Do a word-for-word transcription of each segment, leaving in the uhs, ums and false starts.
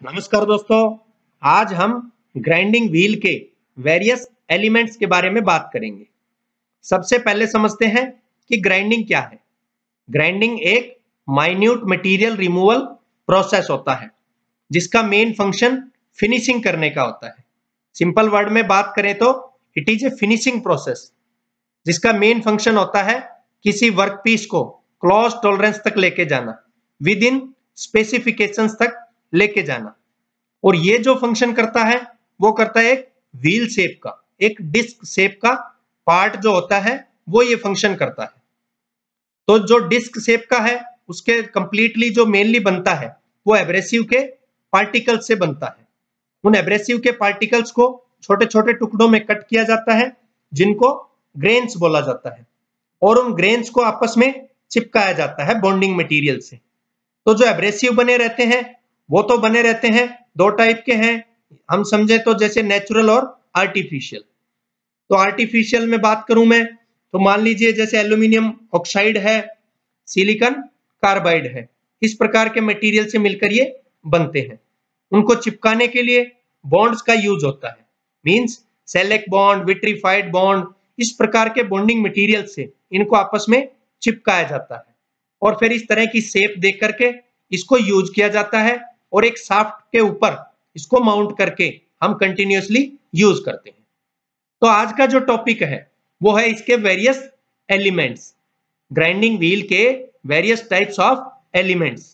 नमस्कार दोस्तों, आज हम ग्राइंडिंग व्हील के वेरियस एलिमेंट्स के बारे में बात करेंगे। सबसे पहले समझते हैं कि ग्राइंडिंग क्या है। ग्राइंडिंग एक माइन्यूट मटेरियल रिमूवल प्रोसेस होता है जिसका मेन फंक्शन फिनिशिंग करने का होता है। सिंपल वर्ड में बात करें तो it is a finishing process जिसका मेन फंक्शन होता है किसी वर्क पीस को क्लोज टॉलरेंस तक लेके जाना, विद इन स्पेसिफिकेशंस तक लेके जाना। और ये जो फंक्शन करता है वो करता है एक व्हील शेप का, एक डिस्क शेप का पार्ट जो होता है वो ये फंक्शन करता है। तो जो डिस्क शेप का है उसके कंप्लीटली जो मेनली बनता है वो एब्रेसिव के पार्टिकल से बनता है। उन एब्रेसिव के पार्टिकल्स को छोटे छोटे टुकड़ों में कट किया जाता है जिनको ग्रेन्स बोला जाता है, और उन ग्रेन्स को आपस में चिपकाया जाता है बॉन्डिंग मटेरियल से। तो जो एब्रेसिव बने रहते हैं वो तो बने रहते हैं दो टाइप के हैं, हम समझे तो जैसे नेचुरल और आर्टिफिशियल। तो आर्टिफिशियल में बात करूं मैं तो मान लीजिए जैसे एल्यूमिनियम ऑक्साइड है, सिलिकॉन कार्बाइड है, इस प्रकार के मटेरियल से मिलकर ये बनते हैं। उनको चिपकाने के लिए बॉन्ड्स का यूज होता है, means silicate bond, vitrified bond, इस प्रकार के बॉन्डिंग मटेरियल से इनको आपस में चिपकाया जाता है और फिर इस तरह की शेप देख करके इसको यूज किया जाता है और एक शाफ्ट के ऊपर इसको माउंट करके हम कंटिन्यूअसली यूज करते हैं। तो आज का जो टॉपिक है वो है इसके वेरियस एलिमेंट्स, ग्राइंडिंग व्हील के वेरियस टाइप्स ऑफ एलिमेंट्स।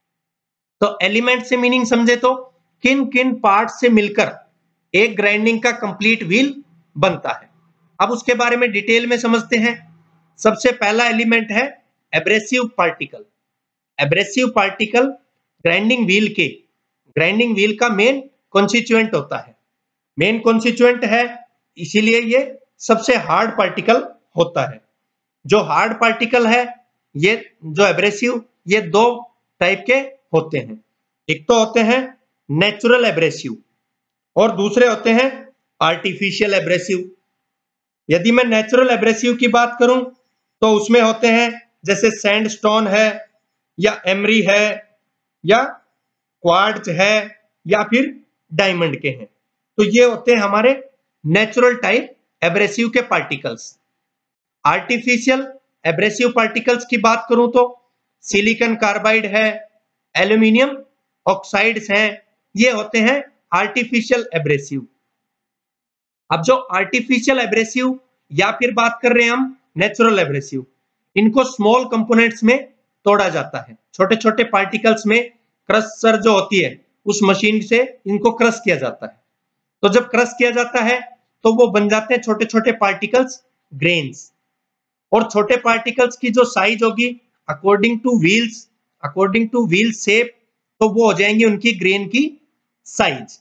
तो एलिमेंट से मीनिंग समझे तो किन किन पार्ट्स से मिलकर एक ग्राइंडिंग का कंप्लीट व्हील बनता है। अब उसके बारे में डिटेल में समझते हैं। सबसे पहला एलिमेंट है abrasive particle. Abrasive particle grinding wheel के ग्राइंडिंग व्हील का मेन कॉन्स्टिट्यूएंट होता है, मेन कॉन्स्टिट्यूएंट है, इसीलिए ये सबसे हार्ड पार्टिकल होता है। जो हार्ड पार्टिकल है ये जो एब्रेसिव, ये दो टाइप के होते हैं। एक तो होते हैं नेचुरल एब्रेसिव और दूसरे होते हैं आर्टिफिशियल एब्रेसिव। यदि मैं नेचुरल एब्रेसिव की बात करूं तो उसमें होते हैं जैसे सैंडस्टोन है या एमरी है या क्वार्ट्ज है या फिर डायमंड के हैं। तो ये होते हैं हमारे नेचुरल टाइप एब्रेसिव के पार्टिकल्स। आर्टिफिशियल एब्रेसिव पार्टिकल्स की बात करूं तो सिलिकॉन कार्बाइड है, एल्यूमिनियम ऑक्साइड्स हैं, ये होते हैं आर्टिफिशियल एब्रेसिव। अब जो आर्टिफिशियल एब्रेसिव या फिर बात कर रहे हैं हम नेचुरल एब्रेसिव, इनको स्मॉल कंपोनेंट्स में तोड़ा जाता है, छोटे छोटे पार्टिकल्स में क्रशर जो होती है उस मशीन से इनको क्रश किया जाता है। तो जब क्रश किया जाता है तो वो बन जाते हैं छोटे छोटे पार्टिकल्स, ग्रेन्स। और छोटे पार्टिकल्स की जो साइज होगी according to wheels, according to wheel shape, तो वो हो जाएंगी उनकी ग्रेन की साइज।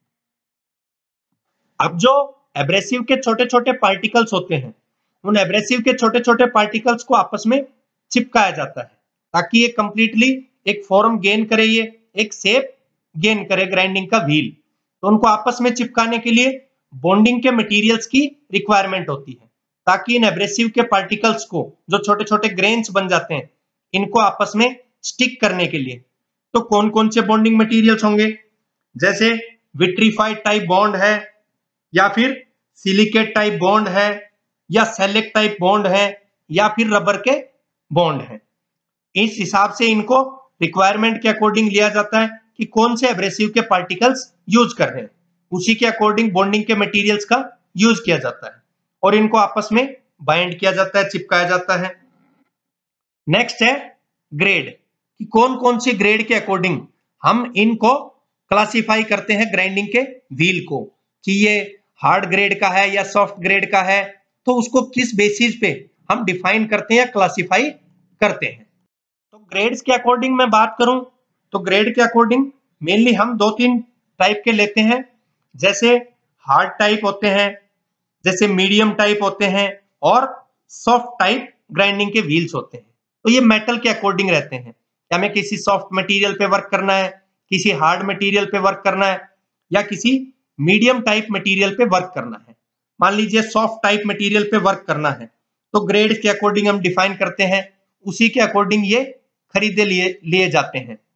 अब जो एब्रेसिव के छोटे छोटे पार्टिकल्स होते हैं उन एब्रेसिव के छोटे छोटे पार्टिकल्स को आपस में चिपकाया जाता है ताकि ये कंप्लीटली एक फॉर्म गेन करे, ये एक शेप गेन करे ग्राइंडिंग का व्हील। तो उनको आपस में चिपकाने के लिए बॉन्डिंग के मटेरियल्स की रिक्वायरमेंट होती है ताकि इन एब्रेसिव के पार्टिकल्स को जो छोटे छोटे ग्रेन्स बन जाते हैं इनको आपस में स्टिक करने के लिए। तो कौन कौन से बॉन्डिंग मटेरियल्स होंगे, जैसे विट्रीफाइड टाइप बॉन्ड है या फिर सिलिकेट टाइप बॉन्ड है या सेलेक्ट टाइप बॉन्ड है या फिर रबर के बॉन्ड है। इस हिसाब से इनको रिक्वायरमेंट के अकॉर्डिंग लिया जाता है कि कौन से एब्रेसिव के पार्टिकल्स यूज कर रहे हैं, उसी के अकॉर्डिंग बॉन्डिंग के मटेरियल्स का यूज किया जाता है और इनको आपस में बाइंड किया जाता है, चिपकाया जाता है। नेक्स्ट है ग्रेड, कि कौन कौन सी ग्रेड के अकॉर्डिंग हम इनको क्लासिफाई करते हैं ग्राइंडिंग के व्हील को, कि ये हार्ड ग्रेड का है या सॉफ्ट ग्रेड का है, तो उसको किस बेसिस पे हम डिफाइन करते हैं या क्लासिफाई करते हैं। तो ग्रेड्स के अकॉर्डिंग मैं बात करूं तो ग्रेड के अकॉर्डिंग मेनली हम दो तीन टाइप के लेते हैं, जैसे हार्ड टाइप होते हैं, जैसे मीडियम टाइप होते हैं और सॉफ्ट टाइप ग्राइंडिंग के व्हील्स होते हैं। तो ये मेटल के अकॉर्डिंग रहते हैं कि हमें किसी सॉफ्ट मटेरियल पे वर्क करना है, किसी हार्ड मटेरियल पे वर्क करना है या किसी मीडियम टाइप मटेरियल पे वर्क करना है। मान लीजिए सॉफ्ट टाइप मटेरियल पे वर्क करना है तो ग्रेड के अकॉर्डिंग हम डिफाइन करते हैं, उसी के अकॉर्डिंग ये खरीदे लिए लिए जाते हैं।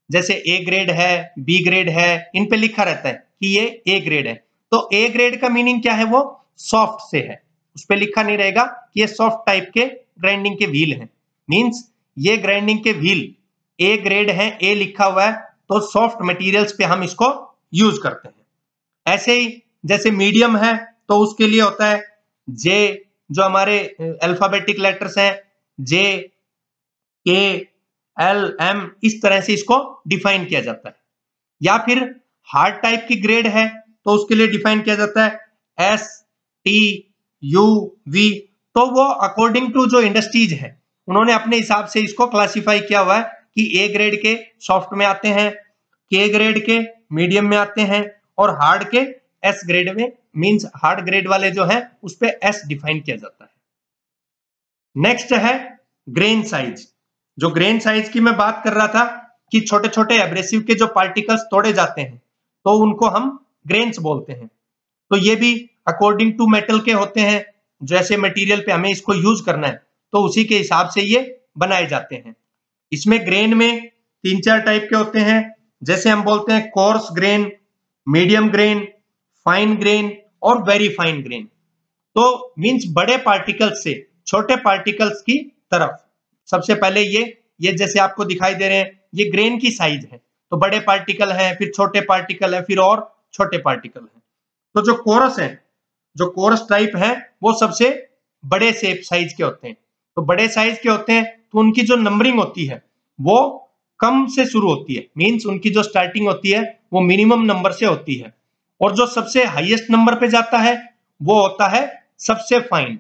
जैसे ए ग्रेड है, बी ग्रेड है, इन पे लिखा रहता है कि ये ए ग्रेड है। तो ए ग्रेड का मीनिंग क्या है, वो सॉफ्ट से है, उस पे लिखा नहीं रहेगा कि ये सॉफ्ट टाइप के ग्राइंडिंग के व्हील हैं। मींस ये ग्राइंडिंग के व्हील ए ग्रेड है, ए लिखा हुआ है, तो सॉफ्ट मटेरियल्स पे हम इसको यूज करते हैं। ऐसे ही जैसे मीडियम है तो उसके लिए होता है जे, जो हमारे अल्फाबेटिक लेटर्स हैं, जे, के, एल, एम, इस तरह से इसको डिफाइन किया जाता है। या फिर हार्ड टाइप की ग्रेड है तो उसके लिए डिफाइन किया जाता है एस, टी, यू, वी। तो वो अकॉर्डिंग टू जो इंडस्ट्रीज है उन्होंने अपने हिसाब से इसको क्लासिफाई किया हुआ है कि ए ग्रेड के सॉफ्ट में आते हैं, के ग्रेड के मीडियम में आते हैं, और हार्ड के एस ग्रेड में, मींस हार्ड ग्रेड वाले जो है उस पे एस डिफाइन किया जाता है। नेक्स्ट है ग्रेन साइज। जो ग्रेन साइज की मैं बात कर रहा था कि छोटे छोटे एब्रेसिव के जो पार्टिकल्स तोड़े जाते हैं तो उनको हम ग्रेन्स बोलते हैं। तो ये भी अकॉर्डिंग टू मेटल के होते हैं, जैसे मटेरियल पे हमें इसको यूज करना है तो उसी के हिसाब से ये बनाए जाते हैं। इसमें ग्रेन में तीन चार टाइप के होते हैं, जैसे हम बोलते हैं coarse grain, medium grain, fine grain और वेरी फाइन ग्रेन। तो मींस बड़े पार्टिकल्स से छोटे पार्टिकल्स की तरफ। सबसे पहले ये ये जैसे आपको दिखाई दे रहे हैं, ये ग्रेन की साइज है, तो बड़े पार्टिकल हैं, फिर छोटे पार्टिकल हैं, फिर और छोटे पार्टिकल हैं। तो जो कोरस है, जो कोरस टाइप है, वो सबसे बड़े शेप साइज के होते हैं। तो बड़े साइज के होते हैं तो उनकी जो नंबरिंग होती है वो कम से शुरू होती है, मींस उनकी जो स्टार्टिंग होती है वो मिनिमम नंबर से होती है, और जो सबसे हाईएस्ट नंबर पे जाता है वो होता है सबसे फाइन।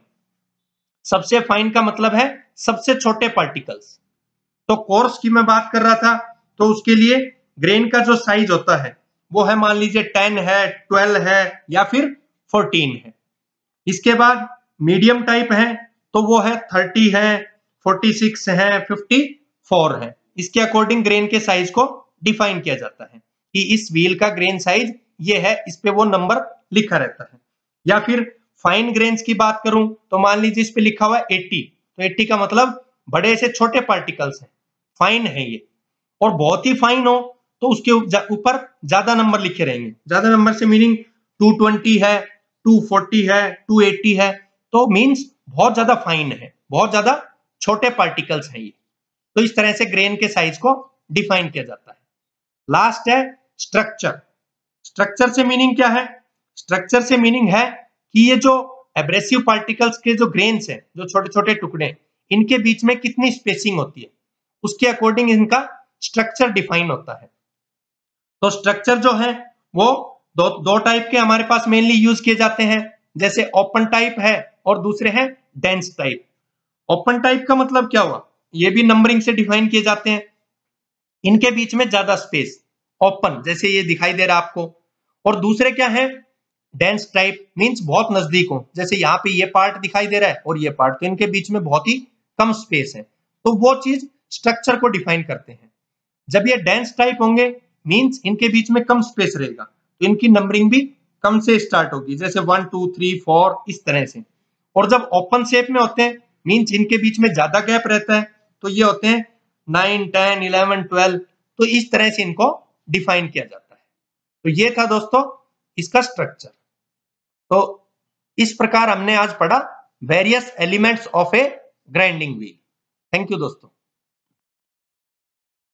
सबसे फाइन का मतलब है सबसे छोटे पार्टिकल्स। तो कोर्स की मैं बात कर रहा था, तो उसके लिए ग्रेन का जो साइज होता है वो है, मान लीजिए टेन है, ट्वेल्व है या फिर फोर्टीन है। इसके बाद मीडियम टाइप है तो वो है थर्टी है, फोर्टी सिक्स है, फिफ्टी फोर है। इसके अकॉर्डिंग ग्रेन के साइज को डिफाइन किया जाता है कि इस व्हील का ग्रेन साइज ये है, इस पे वो नंबर लिखा रहता है। या फिर फाइन ग्रेन्स की बात करूं तो मान लीजिए इस पे लिखा हुआ है एटी, तो एटी का मतलब बड़े से छोटे पार्टिकल्स हैं, फाइन है ये। और बहुत ही फाइन हो तो उसके ऊपर ज्यादा नंबर लिखे रहेंगे। ज्यादा नंबर से मीनिंग टू ट्वेंटी है, टू फोर्टी है, टू एटी है, तो मींस बहुत ज्यादा फाइन है, बहुत ज्यादा छोटे पार्टिकल्स हैं ये। तो इस तरह से ग्रेन के साइज को डिफाइन किया जाता है। लास्ट है स्ट्रक्चर। स्ट्रक्चर से मीनिंग क्या है? स्ट्रक्चर से मीनिंग है कि ये जो एब्रेसिव पार्टिकल्स के जो ग्रेन्स हैं, जो छोटे छोटे टुकड़े, इनके बीच में कितनी स्पेसिंग होती है, उसके अकॉर्डिंग इनका स्ट्रक्चर डिफाइन होता है। तो स्ट्रक्चर जो है वो दो दो टाइप के हमारे पास मेनली यूज किए जाते हैं, जैसे ओपन टाइप है और दूसरे हैं डेंस टाइप। ओपन टाइप का मतलब क्या हुआ? ये भी नंबरिंग से डिफाइन किए जाते हैं, इनके बीच में ज्यादा स्पेस, ओपन जैसे ये दिखाई दे रहा है आपको। और दूसरे क्या है? डेंस टाइप, मींस बहुत नजदीक हो, जैसे यहाँ पे ये पार्ट दिखाई दे रहा है और ये पार्ट, तो इनके बीच में बहुत ही कम स्पेस है, तो वो चीज स्ट्रक्चर को डिफाइन करते हैं। जब ये डेंस टाइप होंगे मींस इनके बीच में कम स्पेस रहेगा, तो इनकी नंबरिंग भी कम से स्टार्ट होगी, जैसे वन टू थ्री फोर इस तरह से। और जब ओपन शेप में होते हैं मींस इनके बीच में ज्यादा गैप रहता है, तो ये होते हैं नाइन, टेन, इलेवन, ट्वेल्व, तो इस तरह से इनको डिफाइन किया जाता है। तो ये था दोस्तों इसका स्ट्रक्चर। तो इस प्रकार हमने आज पढ़ा various elements of a grinding wheel. Thank you दोस्तों।